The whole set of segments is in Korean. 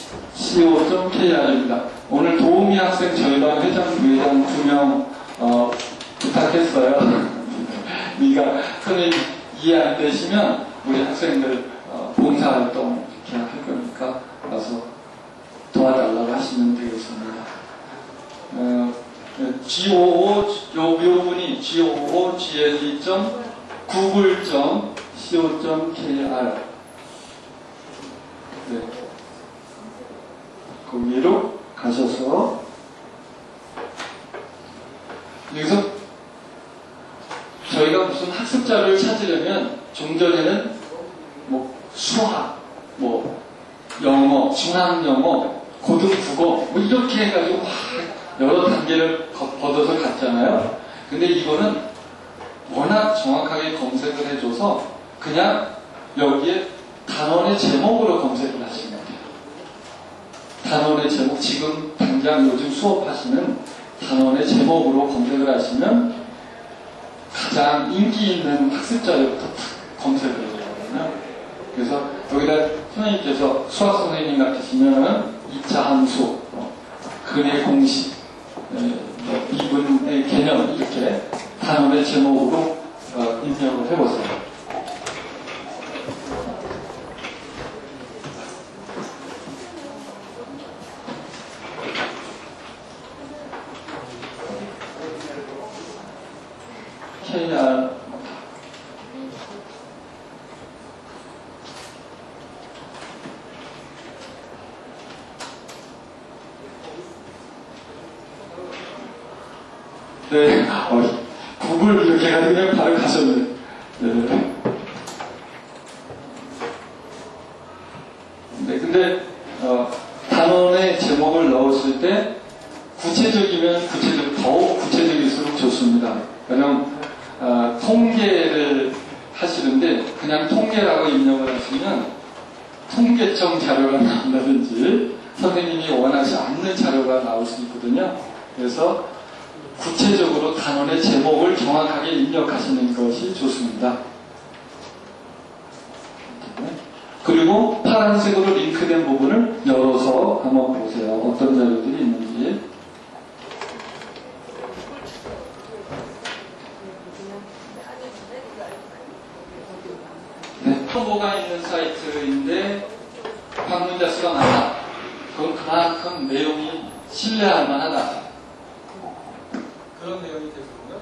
co.kr입니다. 오늘 도우미 학생 저희반 회장, 부회장 2명 부탁했어요. 그러니까 선생님 이해 안 되시면 우리 학생들 봉사활동 이렇게 할 거니까 와서 도와달라고 하시면 되겠습니다. GOO 요 분이 GOO GLE.google.co.kr 네. 거기로 가셔서 여기서 저희가 무슨 학습자를 찾으려면 종전에는 뭐 수학, 뭐 영어, 중학영어, 고등국어 뭐 이렇게 해가지고 막 여러 단계를 걷어서 갔잖아요. 근데 이거는 워낙 정확하게 검색을 해줘서 그냥 여기에 단원의 제목으로 검색을 하시면 돼요. 단원의 제목, 지금 당장 요즘 수업하시는 단원의 제목으로 검색을 하시면 가장 인기 있는 학습자로부터 검색을 해요. 그래서 여기다 선생님께서 수학 선생님 같으시면 2차 함수, 근의 공식, 미분의 개념 이렇게 단원의 제목으로 입력을 해보세요. KR 네, 구글 이렇게 해가지고 그냥 바로 가셨네. 네. 네, 근데 단원의 제목을 넣었을 때 구체적이면 더욱 구체적일수록 좋습니다. 왜냐면 통계를 하시는데 그냥 통계라고 입력을 하시면 통계청 자료가 나온다든지 선생님이 원하지 않는 자료가 나올 수 있거든요. 그래서 구체적으로 단원의 제목을 정확하게 입력하시는 것이 좋습니다. 그리고 파란색으로 링크된 부분을 열어서 한번 보세요. 어떤 자료들이 있는지. 네, 정보가 있는 사이트인데 방문자 수가 많다. 그럼 그만큼 내용이 신뢰할 만하다. 그런 내용이 되거든요.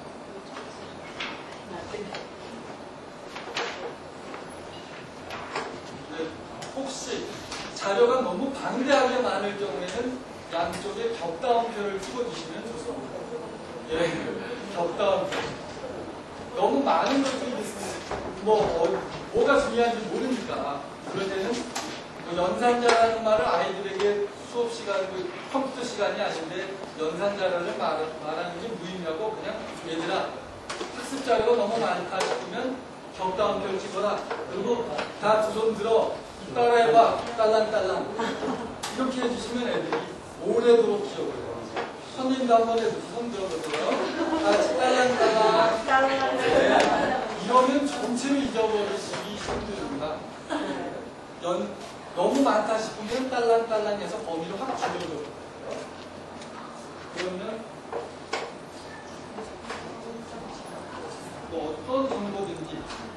네, 혹시 자료가 너무 방대하게 많을 경우에는 양쪽에 겹다운표를 찍어주시면 좋습니다. 예, 겹다운표. 너무 많은 것들이 있으면 뭐가 중요한지 모르니까 그럴 때는 연산자라는 말을 아이들에게 수업 시간, 컴퓨터 시간이 아닌데 연산자료를 말하는 게 무의미하고 그냥 얘들아 학습 자료가 너무 많다 싶으면 겹다운표를 찍어라. 그리고 다 두 손 들어 따라해봐. 딸랑딸랑 이렇게 해주시면 애들이 오래도록 기억을 해요. 선생님도 한번 해주세요. 손 들어보세요. 같이 딸랑딸랑. 네. 이러면 전체를 잊어버리시기 힘듭니다. 너무 많다 싶으면 딸랑딸랑해서 범위를 확 줄여줘요. 그러면 어떤 정보든지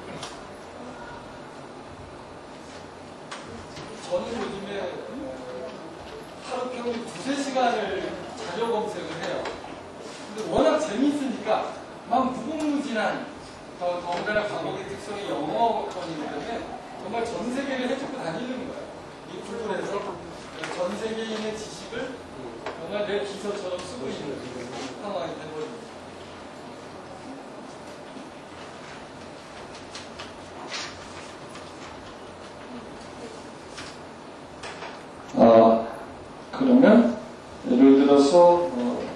저는 요즘에 하루 평균 2~3시간을 자료 검색을 해요. 근데 워낙 재미있으니까 막 무궁무진한 더군다나 과목의 특성이 영어권이기 때문에 정말 전 세계를 해주고 다니는 거예요. 이 구글에서 전 세계인의 지식을 정말 내 비서처럼 쓰고 있는 상황이 되버립니다. 그러면 예를 들어서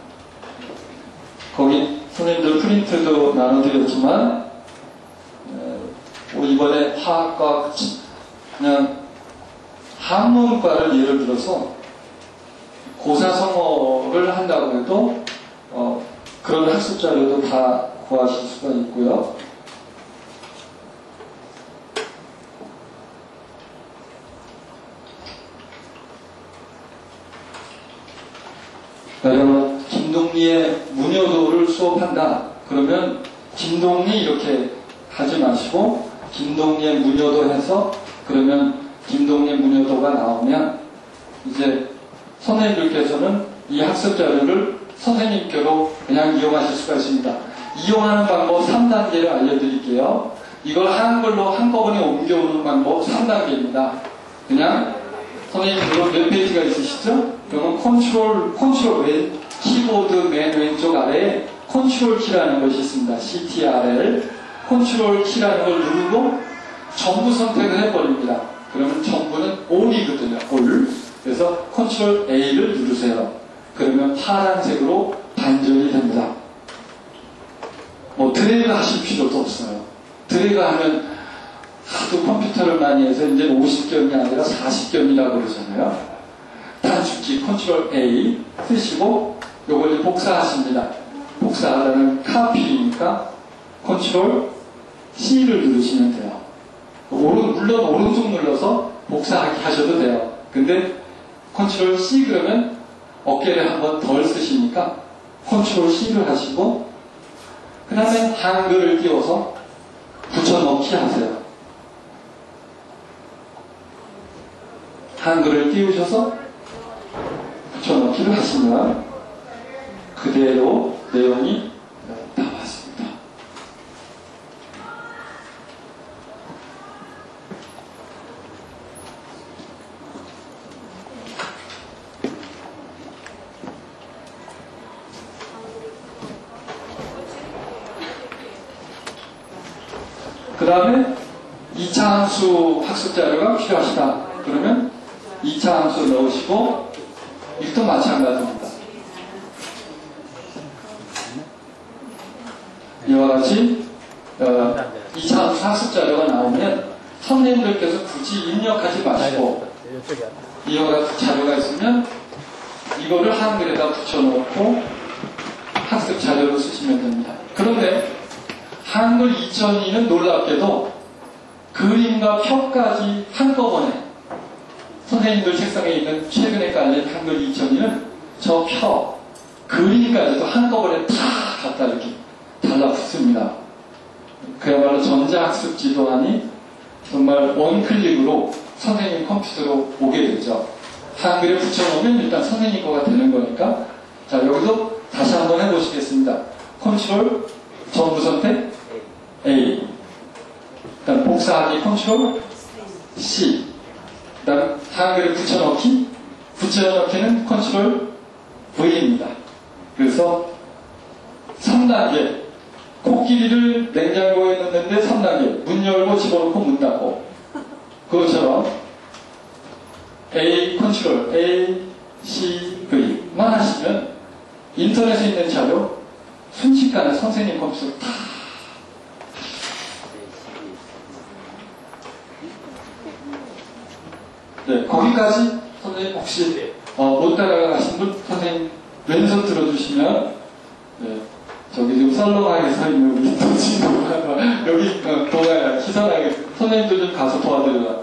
거기 선생님들 프린트도 나눠드렸지만 이번에 화학과 그냥 한문과를 예를 들어서 고사성어를 한다고 해도 그런 학습 자료도 다 구하실 수가 있고요. 여러분, 김동리의 문효도를 수업한다. 그러면 김동리 이렇게 하지 마시고 김동리의 문효도 해서 그러면 김동리의 문효도가 나오면 이제 선생님들께서는 이 학습 자료를 선생님께로 그냥 이용하실 수가 있습니다. 이용하는 방법 3단계를 알려드릴게요. 이걸 한글로 한꺼번에 옮겨오는 방법 3단계입니다. 그냥 선생님 그럼 몇 페이지가 있으시죠? 그러면 컨트롤 키보드 맨 왼쪽 아래에 컨트롤 키라는 것이 있습니다. CTRL 컨트롤 키라는 걸 누르고 전부 선택을 해버립니다. 그러면 전부는 all이거든요. all. 그래서 컨트롤 A를 누르세요. 그러면 파란색으로 반전이 됩니다. 뭐 드래그 하실 필요도 없어요. 드래그 하면 하도 컴퓨터를 많이 해서 이제 50견이 아니라 40견이라고 그러잖아요. 단축키 컨트롤 A 쓰시고 요걸 이제 복사하십니다. 복사하다는 카피니까 컨트롤 C를 누르시면 돼요. 물론 오른쪽 눌러서 복사하기 하셔도 돼요. 근데 컨트롤 C 그러면 어깨를 한번 덜 쓰시니까 컨트롤 C를 하시고 그 다음에 한글을 띄워서 붙여넣기 하세요. 한글을 띄우셔서 붙여넣기를 하시면 그대로 내용이 나왔습니다. 그 다음에 2차 함수 학습 자료가 필요하시다. 그러면 2차 함수를 넣으시고 이것도 마찬가지입니다. 이와 같이 2차 함수 학습 자료가 나오면 선생님들께서 굳이 입력하지 마시고 이와 같은 자료가 있으면 이거를 한글에다 붙여놓고 학습 자료로 쓰시면 됩니다. 그런데 한글 2002는 놀랍게도 그림과 표까지 한꺼번에 선생님들 책상에 있는 최근에 깔린 한글 2002는 저 표, 그림까지도 한꺼번에 다 갖다 이렇게 달라붙습니다. 그야말로 전자학습 지도안이 정말 원클릭으로 선생님 컴퓨터로 오게 되죠. 한글에 붙여놓으면 일단 선생님 거가 되는 거니까. 자, 여기서 다시 한번 해보시겠습니다. 컨트롤 전부 선택 A, 그다음 복사하기 컨트롤 C, 그다음 한글에 붙여넣기, 붙여넣기는 컨트롤 V입니다. 그래서 3단계 코끼리를 냉장고에 넣는데 3단계 문 열고 집어넣고 문 닫고 그것처럼 A 컨트롤 A, C, V만 하시면 인터넷에 있는 자료 순식간에 선생님 컴퓨터로 다 네, 거기까지 선생님 혹시 못 따라가신 분 선생님 왼손 들어주시면 네, 저기 지금 썰렁하게 서 있는 우리 도지도가 여기 동아야 희선하게 선생님들 좀 가서 도와드려라.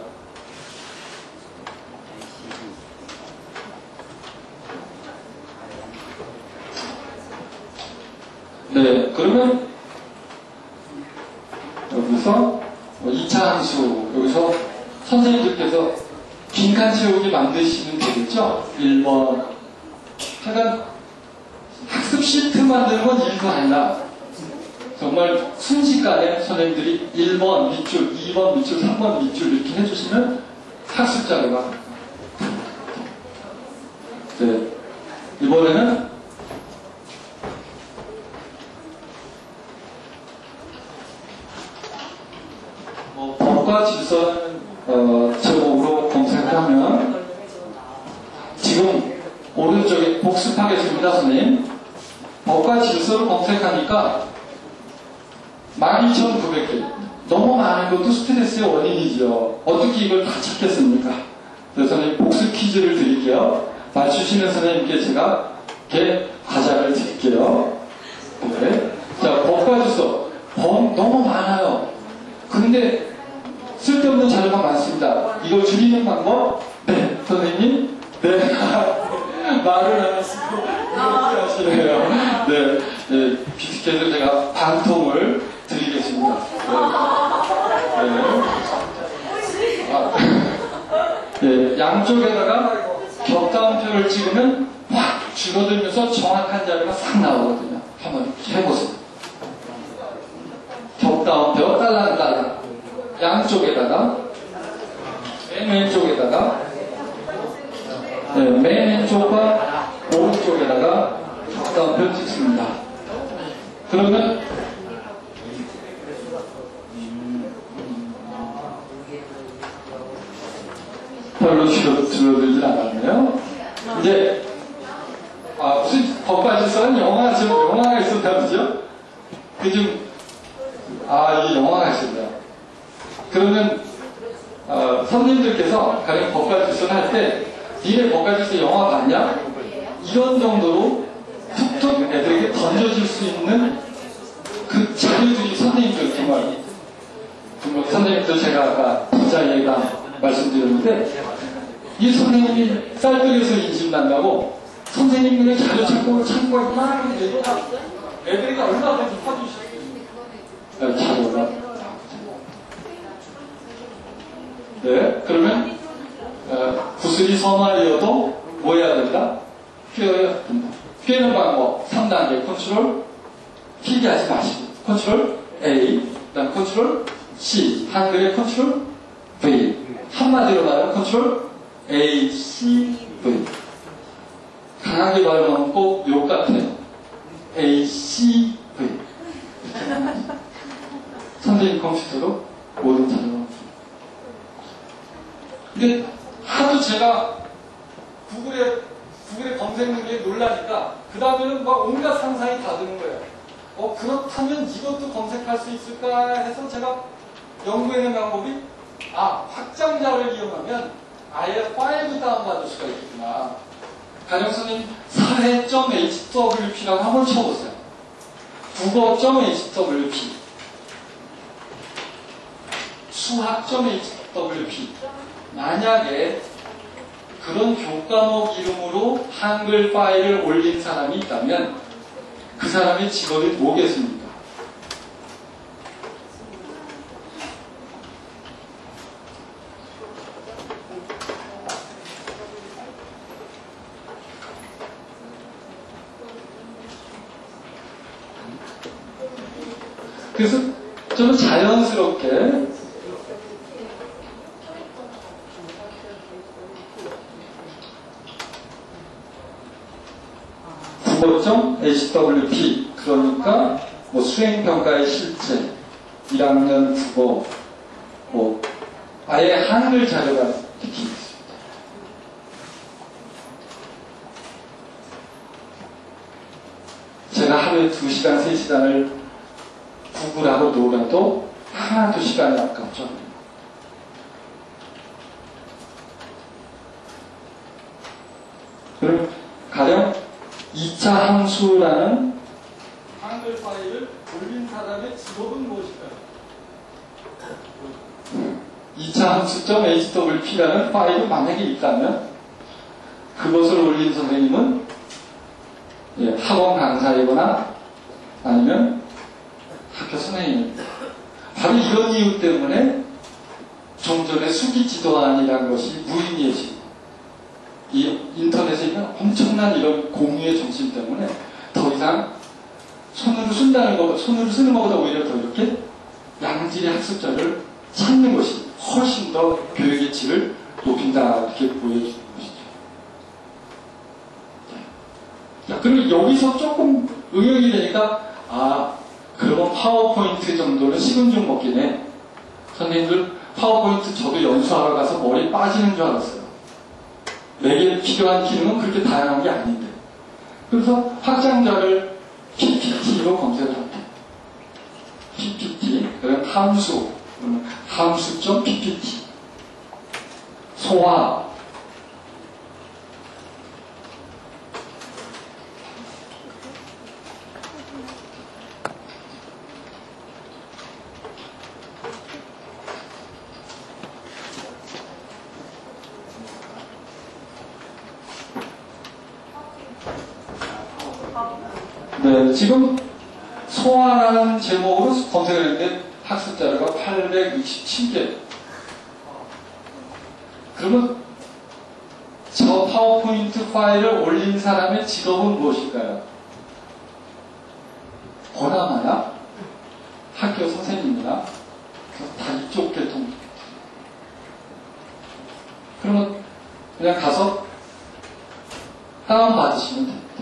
네, 그러면 여기서 2차 함수 여기서 선생님들께서 빈칸 채우기 만드시면 되겠죠? 1번. 하여간 학습 시트 만드는 건 일도 아니다. 정말 순식간에 선생님들이 1번 밑줄, 2번 밑줄, 3번 밑줄 이렇게 해주시면 학습 자료가. 네. 이번에는 법과 질서는 제목으로 검색하면 지금 오른쪽에 복습하겠습니다, 선생님. 법과 질서를 검색하니까 12,900개. 너무 많은 것도 스트레스의 원인이죠. 어떻게 이걸 다 찾겠습니까? 그래서 선생님 복습 퀴즈를 드릴게요. 맞추시는 선생님께 제가 이렇게 과자를 드릴게요. 네. 자, 법과 질서. 너무 많아요. 근데 쓸데없는 자료가 많습니다. 이걸 줄이는 방법? 네, 선생님. 네. 말을 안 하시고. 예, 양쪽에다가 격다운표를 찍으면 확 줄어들면서 정확한 자료가 싹 나오거든요. 한번 해보세요. 격다운표 딸랑딸랑 양쪽에다가 맨 왼쪽에다가 네, 맨 왼쪽과 오른쪽에다가 격다운표 찍습니다. 그러면 별로 줄어들진 않았네요. 이제 무슨 법과질서는 영화가 있었다 그죠? 이게 영화가 있었네요. 그러면 선생님들께서 가령 법과질서를 할 때 니네 법과질서 영화 봤냐? 이런 정도로 툭툭 애들에게 던져줄 수 있는 그 자료들이 선생님들 정말 선생님들 제가 아까 부자예가 말씀드렸는데 이 선생님이 쌀뜨려서 인심 난다고 선생님들의 자료 참고에 막 애들에게 얼마든지 퍼주실 수 있어요. 자료가. 네, 그러면 구슬이 서말이어도 뭐 해야 된다? 꿰어야 된다. 꿰는 방법 3단계 컨트롤 필기하지 마시고 컨트롤 A 그 다음 컨트롤 C 한글의 컨트롤 V 한마디로 말하면 컨트롤 A, C, V 강하게 발음하면 꼭 욕 같아요. A, C, V 선생님 컴퓨터로 모든 자료가 근데 하도 제가 구글에 검색 능력에 놀라니까 그 다음에는 막 온갖 상상이 다 드는 거예요. 그렇다면 이것도 검색할 수 있을까 해서 제가 연구해낸 방법이 확장자를 이용하면 아예 파일도 다운받을 수가 있구나. 가령 선생님 사회.hwp라고 한번 쳐보세요. 국어.hwp 수학.hwp 만약에 그런 교과목 이름으로 한글 파일을 올린 사람이 있다면 그 사람의 직업이 뭐겠습니까? 그래서 저는 자연스럽게 국어.hwp 그러니까 수행평가의 실제 1학년 국어 아예 한글 자료가 이렇게 있습니다. 제가 하루에 2시간, 3시간을 구글하고 놀아도 하나도 시간이 아깝죠. 그럼 가령 2차 함수라는 한글 파일을 올린 사람의 직업은 무엇일까요? 2차 함수.hwp라는 파일이 만약에 있다면 그것을 올린 선생님은 학원 강사이거나 아니면 학교 선생님입니다. 바로 이런 이유 때문에 좀 전에 수기지도안이라는 것이 무의미해지고 이 인터넷에 있는 엄청난 이런 공유의 정신 때문에 더 이상 손으로 쓰는 것보다 오히려 더 이렇게 양질의 학습자를 찾는 것이 훨씬 더 교육의 질을 높인다 이렇게 보여주는 것이죠. 자, 그리고 여기서 조금 응용이 되니까 그러면 파워포인트 정도는 식은 죽 먹긴 해. 선생님들 파워포인트 저도 연수하러 가서 머리 빠지는 줄 알았어요. 내게 필요한 기능은 그렇게 다양한 게 아닌데. 그래서 확장자를 PPT로 검색을 합니다. PPT, 그다음 함수, 함수.ppt, 소화, 네, 지금 소화라는 제목으로 검색을 했는데 학습 자료가 867개. 그러면 저 파워포인트 파일을 올린 사람의 직업은 무엇일까요? 보나마나? 학교 선생님이나? 다 이쪽 계통. 그러면 그냥 가서 다운받으시면 됩니다.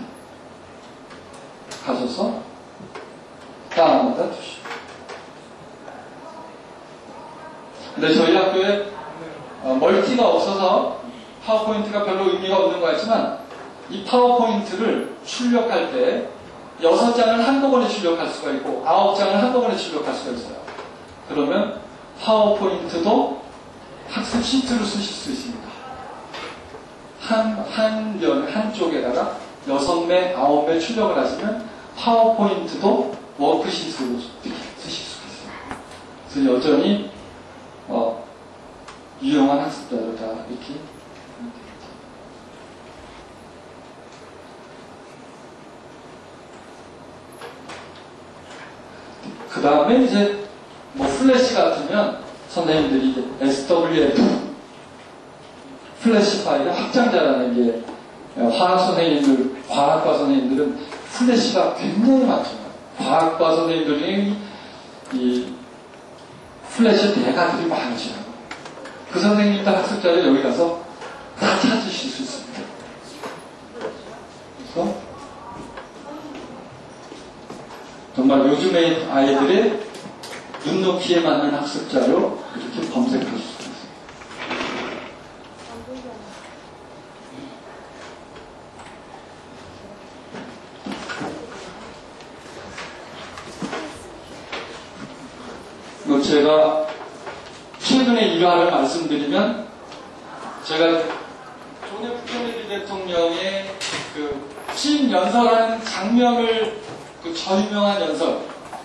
가셔서 다운받아 두시고. 근데 저희 학교에 멀티가 없어서 파워포인트가 별로 의미가 없는 것 같지만 이 파워포인트를 출력할 때 6장을 한꺼번에 출력할 수가 있고 9장을 한꺼번에 출력할 수가 있어요. 그러면 파워포인트도 학습 시트로 쓰실 수 있습니다. 한쪽에다가 6매, 9매 출력을 하시면 파워포인트도 워크시트로 쓰실 수가 있어요. 그래서 여전히 유용한 학습자료다 이렇게. 그 다음에 이제 뭐 플래시 같으면 선생님들이 이제 SWF 플래시 파일의 확장자라는 게 과학과 선생님들은 플래시가 굉장히 많죠. 과학과 선생님들 중에 이 플래시 대가들이 많으시라고. 그 선생님들 학습자를 여기 가서 다 찾으실 수 있습니다. 그래서 정말 요즘의 아이들의 눈높이에 맞는 학습자로 이렇게 검색할 수 있습니다. 제가 최근에 일화를 말씀드리면 제가 존 F 케네디 대통령의 그 취임 연설하는 장면을 저 유명한 연설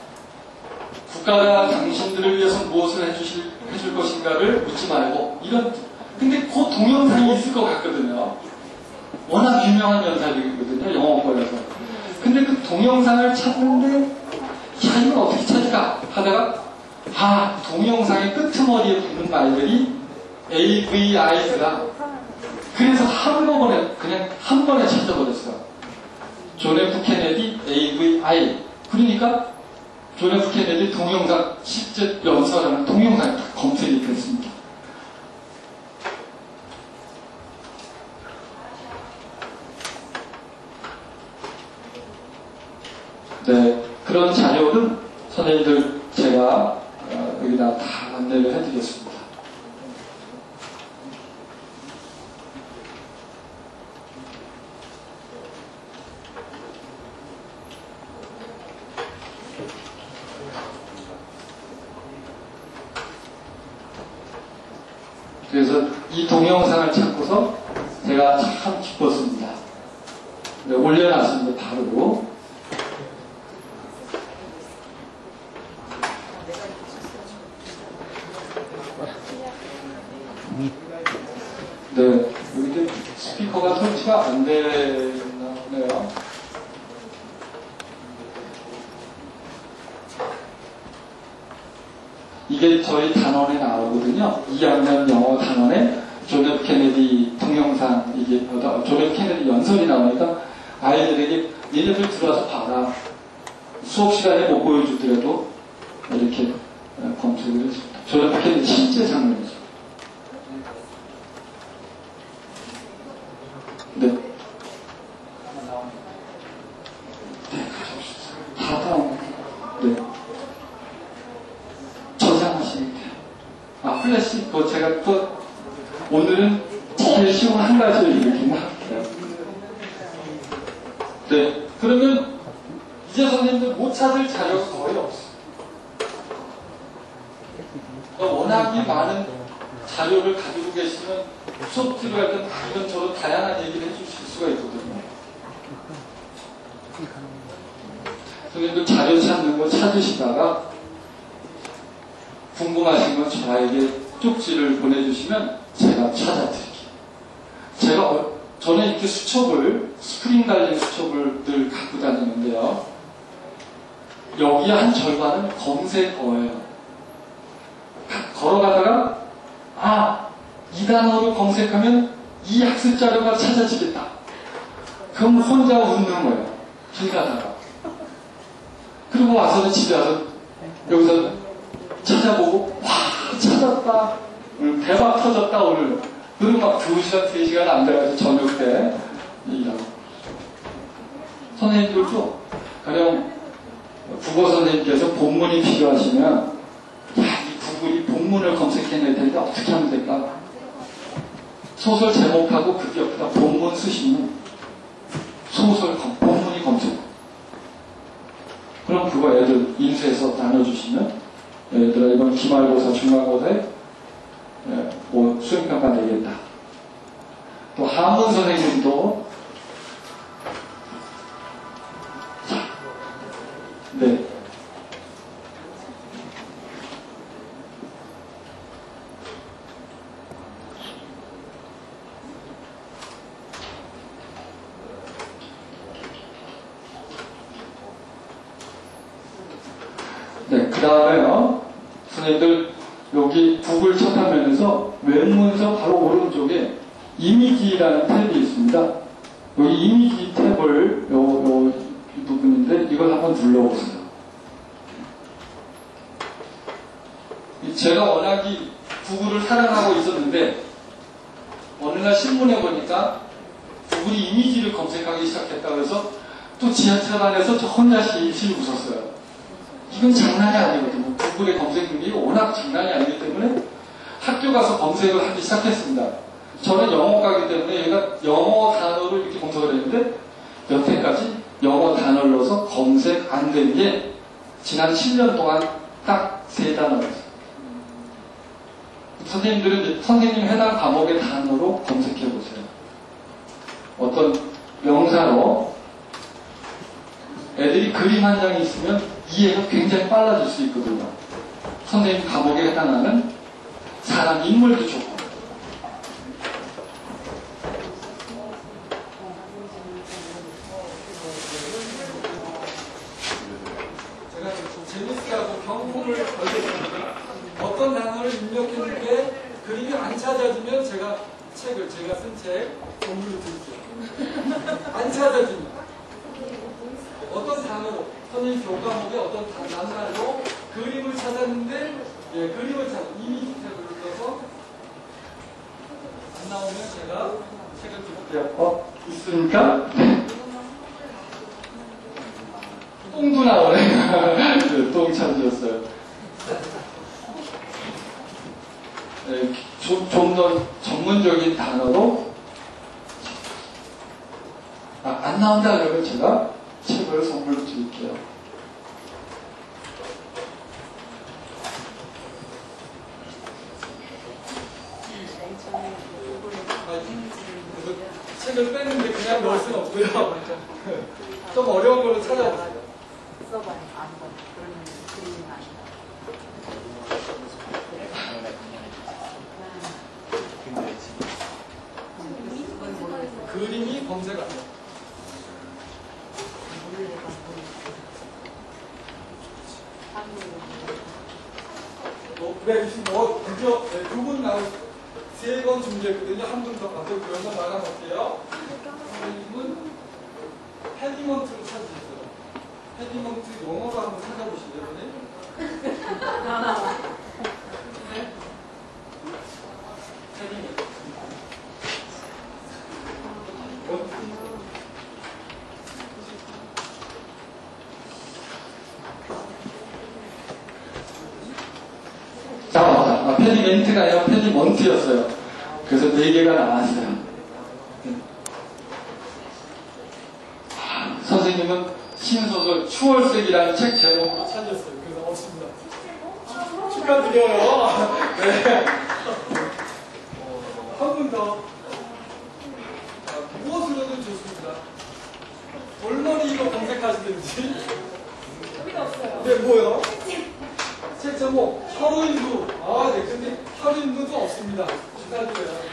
국가가 당신들을 위해서 무엇을 해줄 것인가를 묻지 말고 이런 근데 그 동영상이 있을 것 같거든요. 워낙 유명한 연설이거든요. 영어권에서. 근데 그 동영상을 찾는데 야 이걸 어떻게 찾을까 하다가 동영상의 끄트머리에 붙는 말들이 AVI더라. 그래서 그냥 한 번에 찾아버렸어요. 존 F 케네디 AVI. 그러니까 존 F 케네디 동영상 실제 연설하는 동영상이 다 검색이 됐습니다. 네, 그런 자료는 선생님들 제가 여기다 다 안내를 해드리겠습니다. 그래서 이 동영상을 찾고서 제가 참 기뻤습니다. 네, 올려놨습니다. 바로. 네, 여기 스피커가 설치가 안 되네요. 이게 저희 단원에 나오거든요. 2학년 영어 단원에 존 F 케네디 동영상, 이게 존 F 케네디 연설이 나오니까 아이들에게 니네들 들어와서 봐라. 수업 시간에 못 보여주더라도 이렇게 검색을 했습니다. 존 F 케네디 실제 장면이죠. 네. 다 나옵니다. 네. 저장하시면 돼요. 플래시, 제가 또, 오늘은 제일 쉬운 한 가지를 이렇게 할게요. 네. 그러면, 이제 선생님들 못 찾을 자료가 거의 없어요. 워낙에 많은 자료를 가지고 계시면 수업 들어갈 때 이런저런 다양한 얘기를 해주실 수가 있거든요. 선생님들 자료 찾는 거 찾으시다가 궁금하신 건 저에게 쪽지를 보내주시면 제가 찾아드릴게요. 저는 이렇게 스프링 달린 수첩을 늘 갖고 다니는데요. 여기 한 절반은 검색어예요. 걸어가다가 이 단어로 검색하면 이 학습 자료가 찾아지겠다. 그럼 혼자 웃는 거예요. 길 가다가. 그리고 와서는 집에 와서 여기서 찾아보고 와 찾았다. 오늘 대박 터졌다 오늘. 그리고 막 2시간 3시간 안 돼가지고 저녁 때 일하고. 선생님들도 가령 국어 선생님께서 본문이 필요하시면 이 구글이 본문을 검색해낼 텐데 어떻게 하면 될까? 소설 제목하고 그 옆에다 본문 쓰시면 소설 본문이 검색. 그럼 그거 애들 인수해서 나눠주시면 얘들아 이번 기말고사 중간고사에 뭐 수행평가 내겠다. 또 한문 선생님도 네. 네, 그 다음에요. 선생님들 여기 구글 첫 화면에서 웹문서 바로 오른쪽에 이미지라는 탭이 있습니다. 여기 이미지 탭을 요 부분인데 이걸 한번 눌러보세요. 제가 워낙 이 구글을 사랑하고 있었는데 어느 날 신문에 보니까 구글이 이미지를 검색하기 시작했다고 해서 또 지하철 안에서 저 혼자 실실 웃었어요. 이건 장난이 아니거든요. 구글의 검색률이 워낙 장난이 아니기 때문에 학교 가서 검색을 하기 시작했습니다. 저는 영어과이기 때문에 얘가 영어 단어를 이렇게 검색을 했는데 여태까지 영어 단어를 넣어서 검색 안 된 게 지난 7년 동안 딱 3단어였어요. 선생님들은 선생님 해당 과목의 단어로 검색해 보세요. 어떤 명사로 애들이 그림 한 장이 있으면 이해가 굉장히 빨라질 수 있거든요. 선생님 과목에 해당하는 사람 인물도 좋고. 제가 재밌게하고 경품을 걸겠습니다. 어떤 단어를 입력했는데 그림이 안 찾아지면 제가 쓴 책 선물로 드릴게요. 안 찾아집니다. 어떤 단어로 선생님 교과목에 어떤 단어로 그림을 찾았는데 그림을 찾아 이미지 탭을 눌러서 안 나오면 제가 책을 드릴게요. 있습니까? 똥도 나오네. 네, 똥 찾으셨어요. 네, 좀 더 전문적인 단어로 안 나온다 그러면 제가 책을 선물로 드릴게요. 책을 뺐는데 그냥 넣을 수는 없고요. 좀 어려운 걸로 찾아보세요. 써봐요. 아무거나. 그러면 그림이 아니다. 그림이 검색 안 돼요. 네, 드디어 2분 나오고 3번 준비했거든요. 한 분 더 받고 그래서 말아볼게요. 선생님은 헤디먼트를 찾으셨어요. 헤디먼트 영어로 한번 찾아보실래요? 네? 헤디먼트. 페디멘트가 아니라 페디먼트였어요. 그래서 4개가 나왔어요. 선생님은 신소설 추월색이라는 책 제목으로 찾았어요. 그래서 없습니다. 축하드려요. 네. 한 분 더. 무엇으로든 좋습니다. 얼마나 이거 검색하시든지. 여기도 없어요. 네, 뭐요? 책 제목 하루인두. 아, 네. 근데 하루인두도 없습니다. 축하드려요.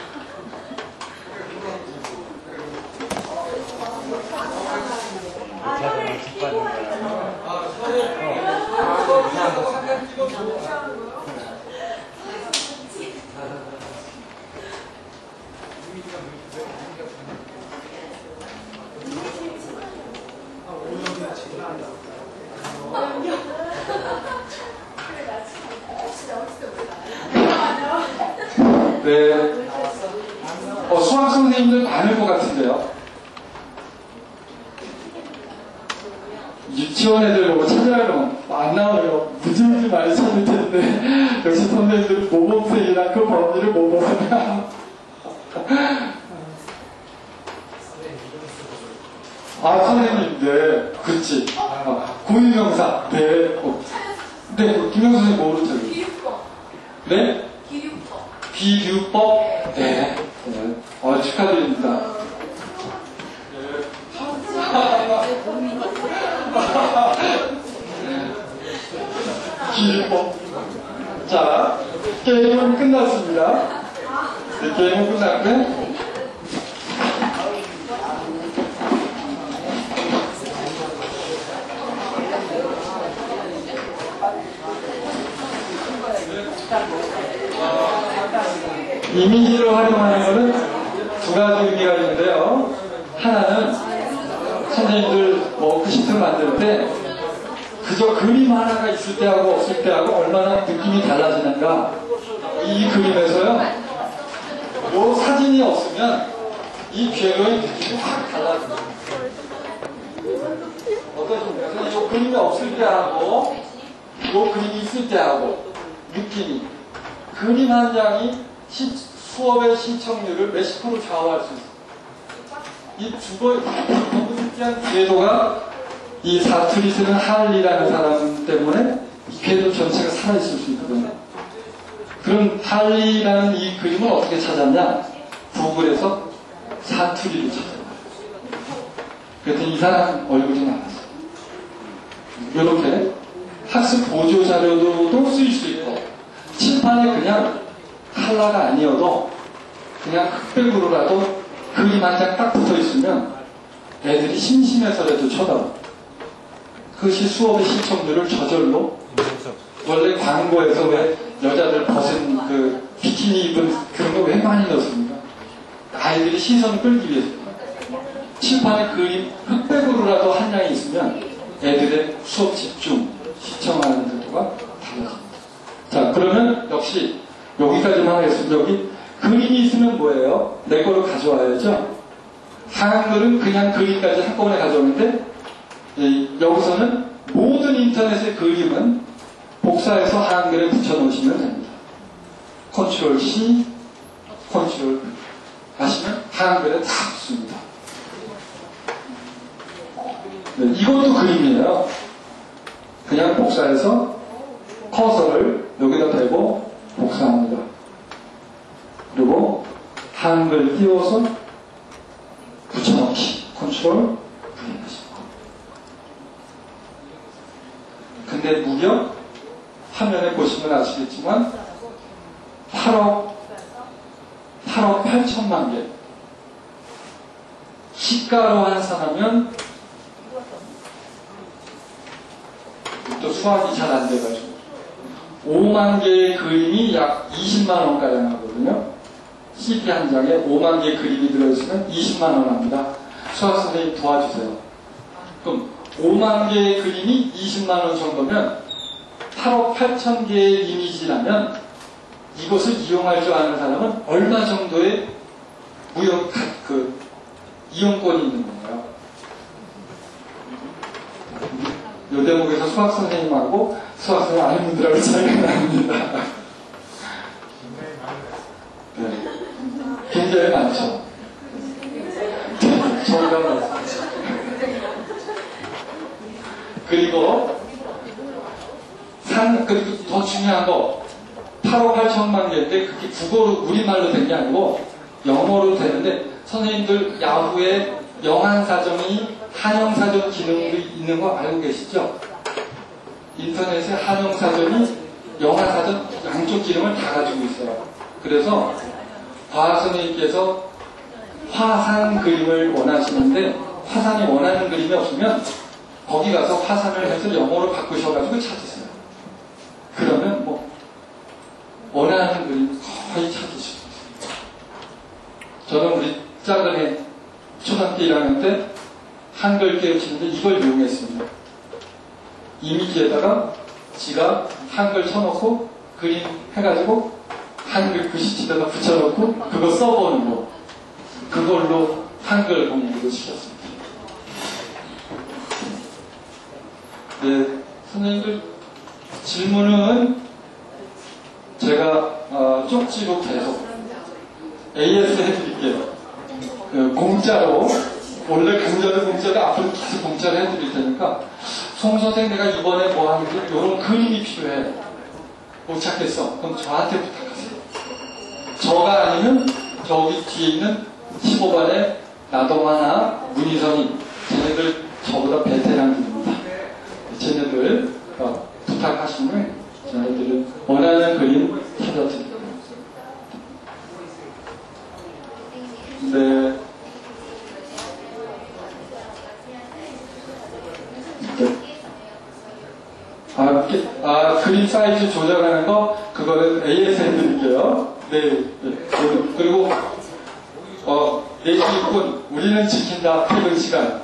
서울하고 한간 찍어줘. 네. 수학 선생님들 많을 것 같은데요. 유치원 애들 보고 찾아가면 안 나와요. 무지무지 많이 찾을 텐데 역시 선생님들 모범생이랑 그 범위를 못 벗어나. 선생님, 네, 그렇지. 고유명사, 네. 네, 김영수 선생님 뭐로 찾아요? 기류법. 네? 기류법. 비교법, 네. 축하드립니다. 기법. 자, 게임은 끝났습니다. 네, 게임은 끝났고요. 이미지를 활용하는 것은 두 가지 의미가 있는데요. 하나는 선생님들 그 시트를 만들 때 그저 그림 하나가 있을 때하고 없을 때하고 얼마나 느낌이 달라지는가. 이 그림에서요, 요 사진이 없으면 이 궤도의 느낌이 확 달라집니다. 어떠십니까? 요 그림이 없을 때하고 요 그림이 있을 때하고 느낌이, 그림 한 장이 수업의 시청률을 몇십 프로 좌우할 수 있어요. 이 너무 특이한 궤도가 이 사투리 쓰는 할리라는 사람 때문에 이 궤도 전체가 살아있을 수 있거든요. 그럼 할리라는 이 그림을 어떻게 찾았냐? 구글에서 사투리를 찾아요. 그랬더니 이 사람 얼굴이 나왔어요. 이렇게 학습 보조 자료도 쓰일 수 있고, 칠판에 그냥 칼라가 아니어도 그냥 흑백으로라도 그림 한 장 딱 붙어 있으면 애들이 심심해서라도 쳐다봐. 그것이 수업의 시청률을 저절로, 원래 광고에서 왜 여자들 벗은 그 비키니 입은 그런 거 왜 많이 넣습니까? 아이들이 시선을 끌기 위해서. 칠판에 그림 흑백으로라도 한 장이 있으면 애들의 수업 집중, 시청하는 태도가 달라집니다. 자, 그러면 역시 여기까지만 하겠습니다. 여기 그림이 있으면 뭐예요? 내 거를 가져와야죠. 한글은 그냥 그림까지 한꺼번에 가져오는데, 여기서는 모든 인터넷의 그림은 복사해서 한글에 붙여놓으시면 됩니다. 컨트롤 C, 컨트롤 V 하시면 한글에 다 붙습니다. 네, 이것도 그림이에요. 그냥 복사해서 커서를 여기다 대고 복사합니다. 그리고 한글 띄워서 붙여넣기, 컨트롤 V 하시고. 근데 무려 화면에 보시면 아시겠지만 8억 8천만 개. 시가로 환산하면 또 수학이 잘 안 돼가지고 5만 개의 그림이 약 20만 원가량 하거든요. CD 한 장에 5만 개의 그림이 들어있으면 20만 원 합니다. 수학 선생님 도와주세요. 그럼 5만 개의 그림이 20만 원 정도면 8억 8천 개의 이미지라면 이것을 이용할 줄 아는 사람은 얼마 정도의 이용권이 있는 건가요? 이 대목에서 수학 선생님하고 수학 선생님 아닌 분들하고 차이가 납니다. 네. 굉장히 많죠. 정답 맞습니다. 그리고 더 중요한 거, 8억 8천만 개인데 그게 국어로 우리말로 된 게 아니고 영어로 되는데, 선생님들 야후에 영한사전이 한영사전 기능도 있는 거 알고 계시죠? 인터넷에 한영사전이 영한사전 양쪽 기능을 다 가지고 있어요. 그래서 과학 선생님께서 화산 그림을 원하시는데 화산이 원하는 그림이 없으면 거기 가서 화산을 해서 영어로 바꾸셔가지고 찾으세요. 그러면 원하는 그림 거의 찾으실 수 있습니다. 저는 우리 작은 애 초등학교 1학년 때 한글 깨우치는데 이걸 이용했습니다. 이미지에다가 지가 한글 쳐놓고 그림 해가지고 한글 글씨체에다 붙여놓고 그거 써보는 거. 그걸로 한글 공부를 시켰습니다. 네, 선생님들 질문은 제가 쪽지로 계속 AS 해드릴게요. 공짜로, 원래 공짜로 앞으로 계속 공짜로 해드릴 테니까 송 선생 내가 이번에 뭐 하는지 이런 그림이 필요해. 못 찾겠어. 그럼 저한테 부탁하세요. 저가 아니면 저기 뒤에 있는 15반의 나동하나 문희선이 쟤네들 저보다 베테랑들입니다. 쟤네들 부탁하시면 쟤네들은 원하는 그림 찾아드립니다. 네. 그림 사이즈 조절하는 거, 그거는 AS 해드릴게요. 네. 그리고, 내시군, 우리는 지킨다, 퇴근 시간.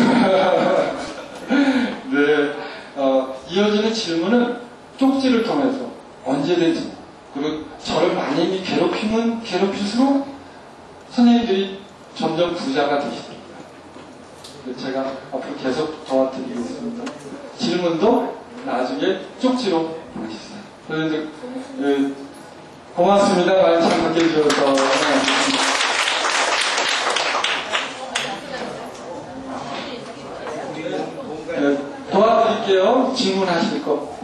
네. 이어지는 질문은 쪽지를 통해서 언제든지, 그리고 저를 많이 괴롭히면 괴롭힐수록 선생님들이 점점 부자가 되십니다. 제가 앞으로 계속 도와드리겠습니다. 질문도 나중에 쪽지로 보내주세요. 선생님들, 고맙습니다. 많이 참석해 주셔서. 도와드릴게요. 질문하실 거.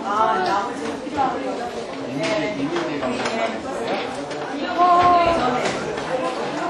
나머지 필요하고요. 네.